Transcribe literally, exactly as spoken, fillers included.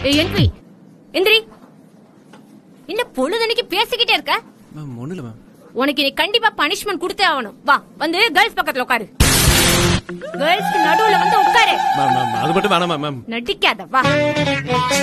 Entry எந்திரி. என்ன பொழுதனைக்கு பேசிக்கிட்டே இருக்க? மேம் ஒண்ணு இல்ல மேம். உனக்கு நீ கண்டிப்பா பனிஷ்மெண்ட் கொடுத்தே ஆகணும். வா வந்து கேர்ள்ஸ் பக்கத்துல உட்காரு. கேர்ள்ஸ்க்கு நடுவுல வந்து உட்காரு. மேம் மேம் அது மட்டும் வேணாம் மேம். நடிக்காத வா.